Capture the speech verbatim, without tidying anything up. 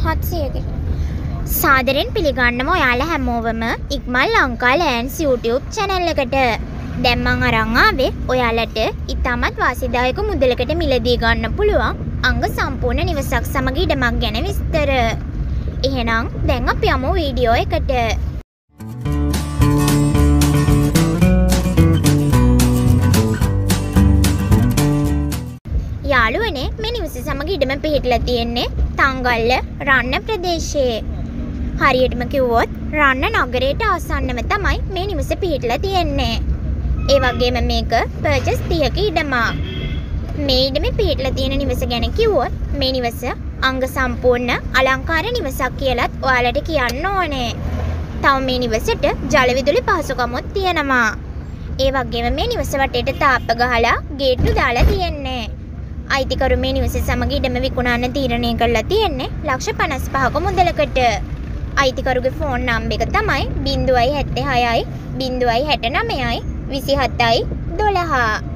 හත්සියයක. සාදරයෙන් පිළිගන්නම ඔයාලා හැමෝවම Ikmal Lanka lands YouTube channel එකට. දැන් මම අරන් ආවේ ඔයාලට ඉතාමත් වාසිදායක මුදලකට මිලදී ගන්න පුළුවන් අංග සම්පූර්ණ නිවසක් සමග ඉඩමක් ගැන විස්තර. එහෙනම් දැන් අපි යමු වීඩියෝ එකට. යාළුවනේ මේ නිවස සමග ඉඩම පිහිටලා තියෙන්නේ තංගල්ල රන්න ප්‍රදේශයේ. හරියටම කිව්වොත් රන්න නගරයට ආසන්නව තමයි මේ නිවස පිහිටලා තියෙන්නේ. ඒ වගේම මේක පර්චස් තිහක ඉඩමක්. මේ ඉඩමේ පිහිටලා තියෙන නිවස ගැන කිව්වොත් මේ නිවස අංග සම්පූර්ණ අලංකාර නිවසක් කියලාත් ඔයාලට කියන්න ඕනේ. තව මේ නිවසට ජල විදුලි පහසුකමුත් තියෙනවා. ඒ වගේම මේ නිවස වටේට තාප්ප ගහලා ගේට්ටු දාලා තියෙන්නේ. අයිතිකරු මේ නිවස සමග ඉඩම විකුණන්න තීරණය කරලා තියෙන්නේ ලක්ෂ පනස් පහක මුදලකට. අයිතිකරුගේ ෆෝන් නම්බර එක තමයි ज़ीरो सात छह ज़ीरो सात नौ ज़ीरो सात नौ दो ज़ीरो।